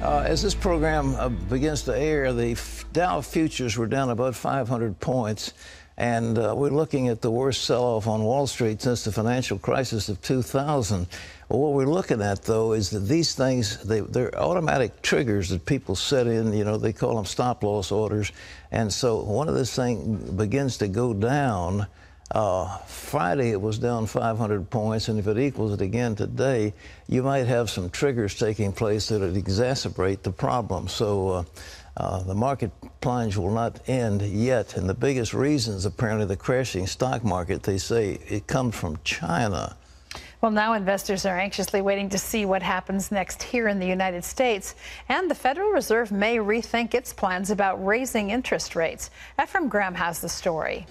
As this program begins to air, the Dow futures were down about 500 points, and we're looking at the worst sell-off on Wall Street since the financial crisis of 2000. Well, what we're looking at, though, is that these things, they're automatic triggers that people set in. You know, they call them stop-loss orders. And so when this thing begins to go down, Friday it was down 500 points, and if it equals it again today, you might have some triggers taking place that would exacerbate the problem. So the market plunge will not end yet, and the biggest reasons, apparently, the crashing stock market, they say it comes from China. Well, now investors are anxiously waiting to see what happens next here in the United States, and the Federal Reserve may rethink its plans about raising interest rates. Ephraim Graham has the story.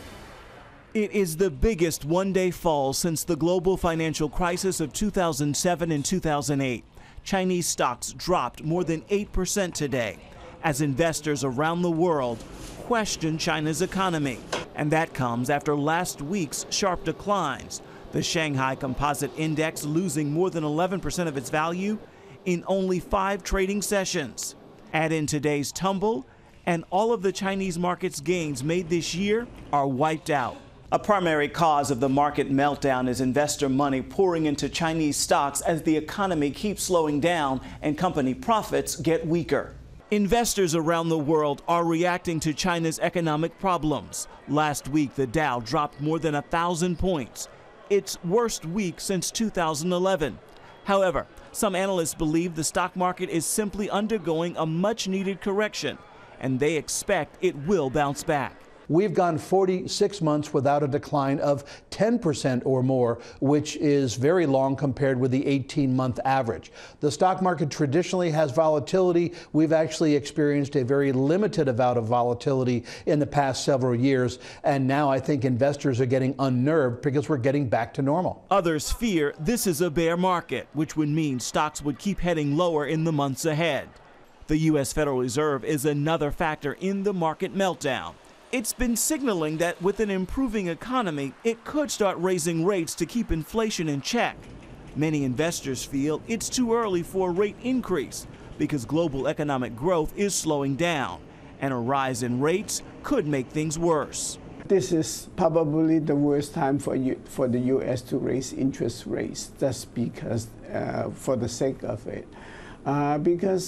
It is the biggest one-day fall since the global financial crisis of 2007 and 2008. Chinese stocks dropped more than 8% today as investors around the world question China's economy. And that comes after last week's sharp declines. The Shanghai Composite Index losing more than 11% of its value in only 5 trading sessions. Add in today's tumble, and all of the Chinese market's gains made this year are wiped out. A primary cause of the market meltdown is investor money pouring into Chinese stocks as the economy keeps slowing down and company profits get weaker. Investors around the world are reacting to China's economic problems. Last week, the Dow dropped more than 1,000 points, its worst week since 2011. However, some analysts believe the stock market is simply undergoing a much-needed correction, and they expect it will bounce back. We've gone 46 months without a decline of 10% or more, which is very long compared with the 18-month average. The stock market traditionally has volatility. We've actually experienced a very limited amount of volatility in the past several years, and now I think investors are getting unnerved because we're getting back to normal. Others fear this is a bear market, which would mean stocks would keep heading lower in the months ahead. The U.S. Federal Reserve is another factor in the market meltdown. It's been signaling that with an improving economy, it could start raising rates to keep inflation in check. Many investors feel it's too early for a rate increase because global economic growth is slowing down, and a rise in rates could make things worse. This is probably the worst time for the U.S. to raise interest rates, just because, for the sake of it. Because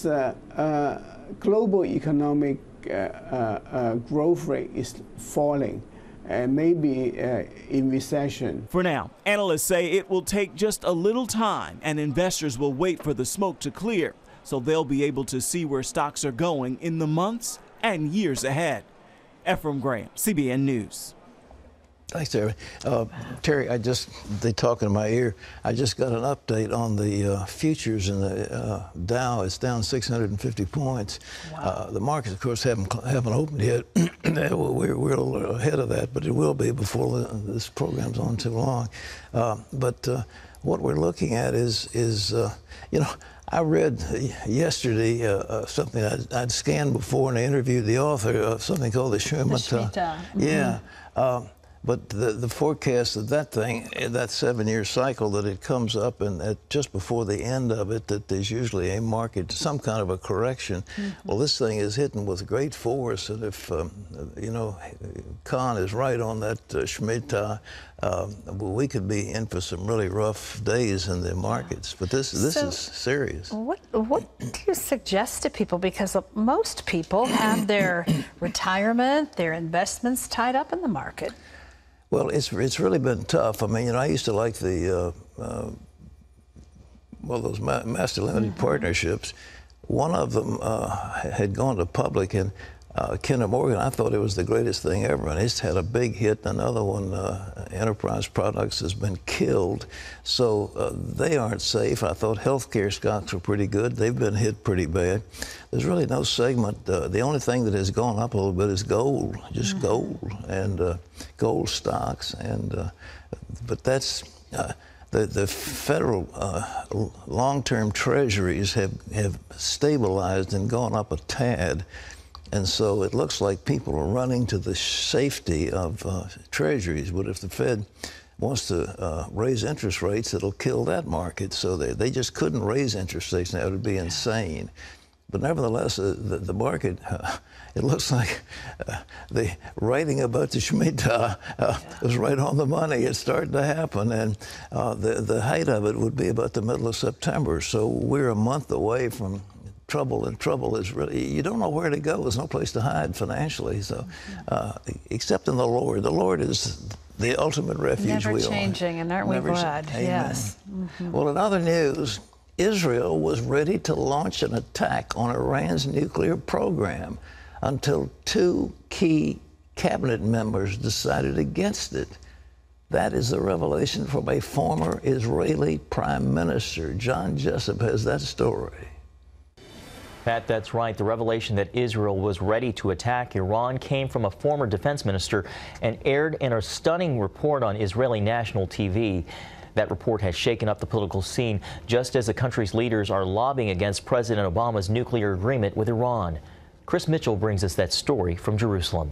global economic growth rate is falling and maybe in recession. For now, analysts say it will take just a little time and investors will wait for the smoke to clear so they'll be able to see where stocks are going in the months and years ahead. Ephraim Graham, CBN News. Thanks, Terry. Terry, they talking in my ear. I just got an update on the futures, and the Dow is down 650 points. Wow. The markets, of course, haven't opened yet. We're a little ahead of that, but it will be before this program's on too long. But what we're looking at is you know, I read yesterday something I'd scanned before, and I interviewed the author of something called the Shemitah. Mm-hmm. Yeah. But the forecast of that thing, that 7-year cycle, that it comes up, and just before the end of it, that there's usually a market, some kind of a correction. Mm-hmm. Well, this thing is hitting with great force, and if, you know, Khan is right on that Shemitah, we could be in for some really rough days in the markets. But this is serious. What do you suggest to people? Because most people have their retirement, their investments tied up in the market. Well, it's really been tough. I mean, you know, I used to like the, those master limited partnerships. One of them had gone to public, and Kinder Morgan, I thought it was the greatest thing ever, and it's had a big hit. Another one, Enterprise Products, has been killed, so they aren't safe. I thought healthcare stocks were pretty good. They've been hit pretty bad. There's really no segment. The only thing that has gone up a little bit is gold, just gold, and gold stocks. And but that's the federal long-term treasuries have stabilized and gone up a tad. And so it looks like people are running to the safety of treasuries. But if the Fed wants to raise interest rates, it'll kill that market. So they just couldn't raise interest rates now. It would be insane. But nevertheless, the market, it looks like the writing about the Shemitah was right on the money. It's starting to happen, and the height of it would be about the middle of September. So we're a month away from trouble, and trouble is really, you don't know where to go. There's no place to hide financially. So except in the Lord. The Lord is the ultimate refuge. Never changing, and aren't we glad? Amen. Yes. Well, in other news, Israel was ready to launch an attack on Iran's nuclear program until two key cabinet members decided against it. That is the revelation from a former Israeli prime minister. John Jessup has that story. Pat, that's right. The revelation that Israel was ready to attack Iran came from a former defense minister and aired in a stunning report on Israeli national TV. That report has shaken up the political scene just as the country's leaders are lobbying against President Obama's nuclear agreement with Iran. Chris Mitchell brings us that story from Jerusalem.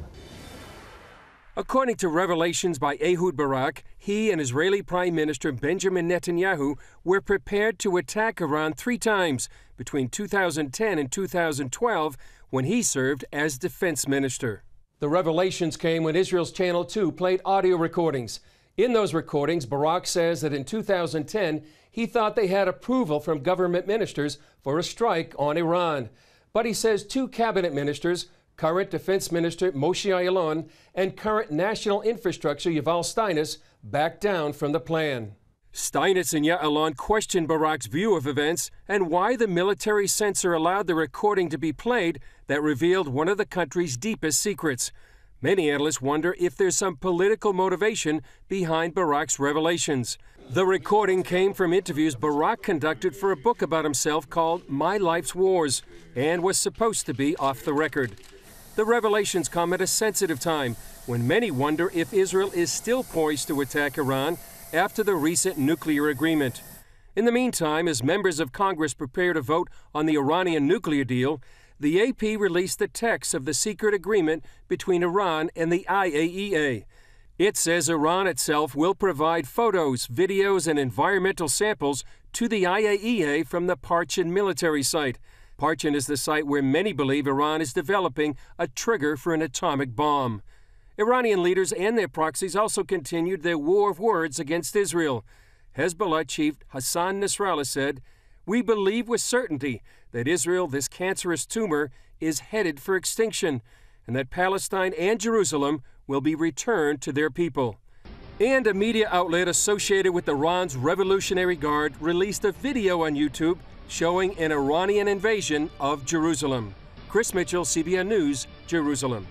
According to revelations by Ehud Barak, he and Israeli Prime Minister Benjamin Netanyahu were prepared to attack Iran 3 times between 2010 and 2012 when he served as defense minister. The revelations came when Israel's Channel 2 played audio recordings. In those recordings, Barak says that in 2010, he thought they had approval from government ministers for a strike on Iran. But he says 2 cabinet ministers, current Defense Minister Moshe Ayalon and current National Infrastructure Yuval Steinitz, backed down from the plan. Steinitz and Ya'alon questioned Barak's view of events and why the military censor allowed the recording to be played that revealed one of the country's deepest secrets. Many analysts wonder if there's some political motivation behind Barak's revelations. The recording came from interviews Barak conducted for a book about himself called My Life's Wars and was supposed to be off the record. The revelations come at a sensitive time when many wonder if Israel is still poised to attack Iran after the recent nuclear agreement. In the meantime, as members of Congress prepare to vote on the Iranian nuclear deal, the AP released the text of the secret agreement between Iran and the IAEA. It says Iran itself will provide photos, videos, and environmental samples to the IAEA from the Parchin military site. Parchin is the site where many believe Iran is developing a trigger for an atomic bomb. Iranian leaders and their proxies also continued their war of words against Israel. Hezbollah chief Hassan Nasrallah said, "We believe with certainty that Israel, this cancerous tumor, is headed for extinction, and that Palestine and Jerusalem will be returned to their people." And a media outlet associated with Iran's Revolutionary Guard released a video on YouTube showing an Iranian invasion of Jerusalem. Chris Mitchell, CBN News, Jerusalem.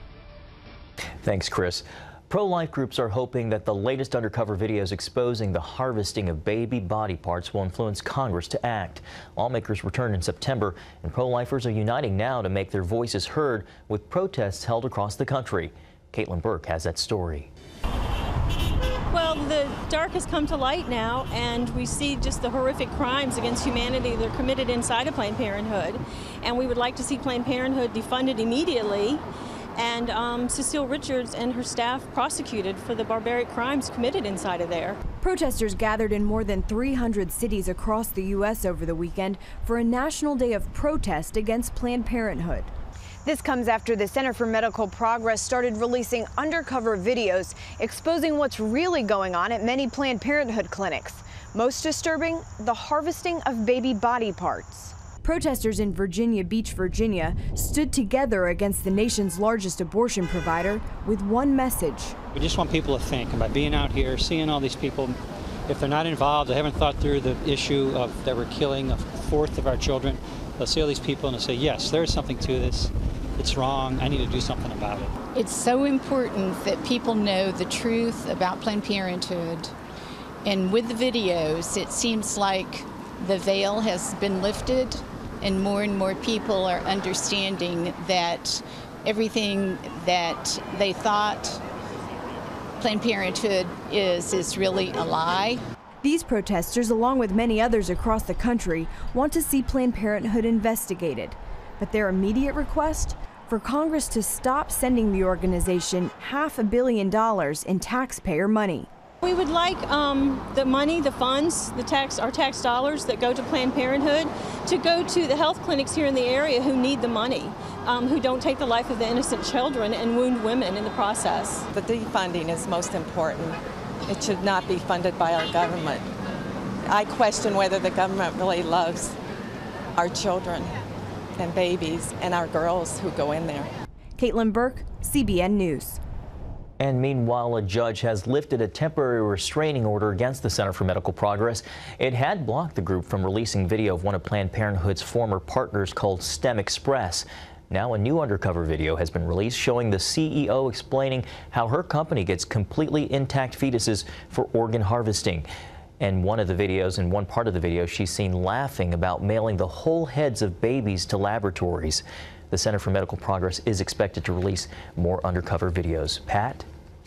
Thanks, Chris. Pro-life groups are hoping that the latest undercover videos exposing the harvesting of baby body parts will influence Congress to act. Lawmakers return in September, and pro-lifers are uniting now to make their voices heard with protests held across the country. Caitlin Burke has that story. Well, the dark has come to light now, and we see just the horrific crimes against humanity that are committed inside of Planned Parenthood. And we would like to see Planned Parenthood defunded immediately, and Cecile Richards and her staff prosecuted for the barbaric crimes committed inside of there. Protesters gathered in more than 300 cities across the U.S. over the weekend for a national day of protest against Planned Parenthood. This comes after the Center for Medical Progress started releasing undercover videos exposing what's really going on at many Planned Parenthood clinics. Most disturbing, the harvesting of baby body parts. Protesters in Virginia Beach, Virginia, stood together against the nation's largest abortion provider with one message. We just want people to think about being out here, seeing all these people. If they're not involved, they haven't thought through the issue of that we're killing a fourth of our children. They'll see all these people and they'll say, yes, there's something to this. It's wrong. I need to do something about it. It's so important that people know the truth about Planned Parenthood. And with the videos, it seems like the veil has been lifted and more people are understanding that everything that they thought Planned Parenthood is really a lie. These protesters, along with many others across the country, want to see Planned Parenthood investigated. But their immediate request? For Congress to stop sending the organization $500 million in taxpayer money. We would like the money, the funds, our tax dollars that go to Planned Parenthood to go to the health clinics here in the area who need the money, who don't take the life of the innocent children and wound women in the process. The defunding is most important. It should not be funded by our government. I question whether the government really loves our children and babies and our girls who go in there. Caitlin Burke, CBN News. And meanwhile, a judge has lifted a temporary restraining order against the Center for Medical Progress. It had blocked the group from releasing video of one of Planned Parenthood's former partners called STEM Express. Now a new undercover video has been released showing the CEO explaining how her company gets completely intact fetuses for organ harvesting. And one part of the video, she's seen laughing about mailing the whole heads of babies to laboratories. The Center for Medical Progress is expected to release more undercover videos. Pat?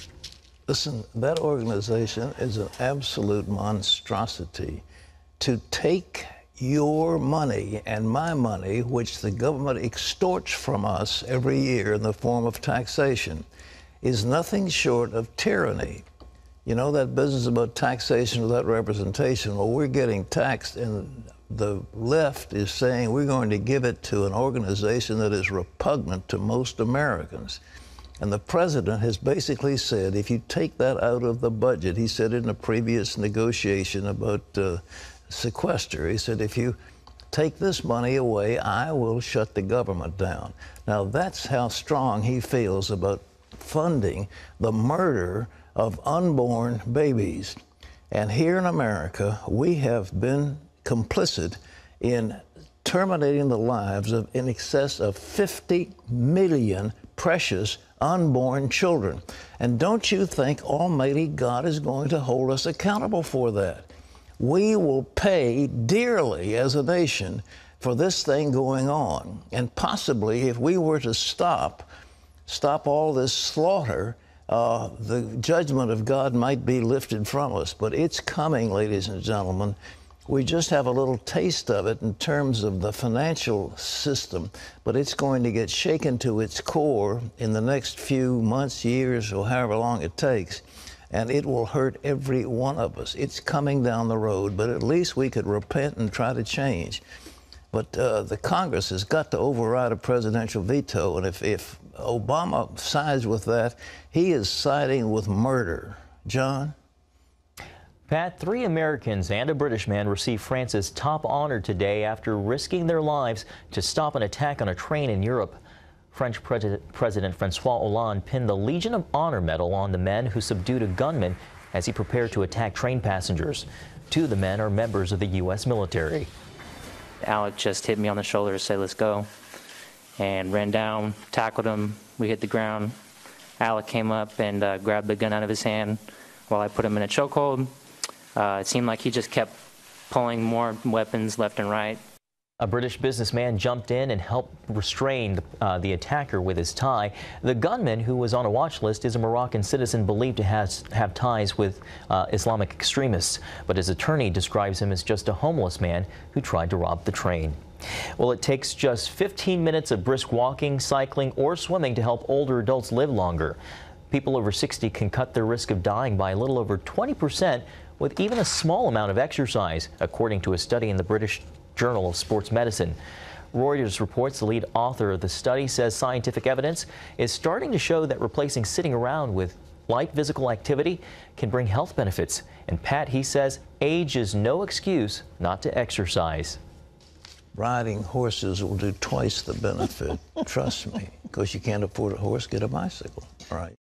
Listen, that organization is an absolute monstrosity. To take your money and my money, which the government extorts from us every year in the form of taxation, is nothing short of tyranny. You know that business about taxation without representation? Well, we're getting taxed, and the left is saying we're going to give it to an organization that is repugnant to most Americans. And the president has basically said, if you take that out of the budget, he said in a previous negotiation about sequester, he said, if you take this money away, I will shut the government down. Now, that's how strong he feels about funding the murder of unborn babies. And here in America, we have been complicit in terminating the lives of in excess of 50 million precious unborn children. And don't you think Almighty God is going to hold us accountable for that? We will pay dearly as a nation for this thing going on. And possibly if we were to stop all this slaughter, the judgment of God might be lifted from us. But it's coming, ladies and gentlemen. We just have a little taste of it in terms of the financial system, but it's going to get shaken to its core in the next few months, years, or however long it takes, and it will hurt every one of us. It's coming down the road, but at least we could repent and try to change. But the Congress has got to override a presidential veto, and if Obama sides with that, he is siding with murder. John? Pat, 3 Americans and a British man received France's top honor today after risking their lives to stop an attack on a train in Europe. French President Francois Hollande pinned the Legion of Honor medal on the men who subdued a gunman as he prepared to attack train passengers. 2 of the men are members of the U.S. military. Alec just hit me on the shoulder to say, let's go, and ran down, tackled him. We hit the ground. Alec came up and grabbed the gun out of his hand while I put him in a chokehold. It seemed like he just kept pulling more weapons left and right. A British businessman jumped in and helped restrain the attacker with his tie. The gunman, who was on a watch list, is a Moroccan citizen believed to have ties with Islamic extremists, but his attorney describes him as just a homeless man who tried to rob the train. Well, it takes just 15 minutes of brisk walking, cycling, or swimming to help older adults live longer. People over 60 can cut their risk of dying by a little over 20% with even a small amount of exercise, according to a study in the British Journal of Sports Medicine. Reuters reports the lead author of the study says scientific evidence is starting to show that replacing sitting around with light physical activity can bring health benefits. And Pat, he says age is no excuse not to exercise. Riding horses will do twice the benefit. Trust me, because you can't afford a horse, get a bicycle. All right.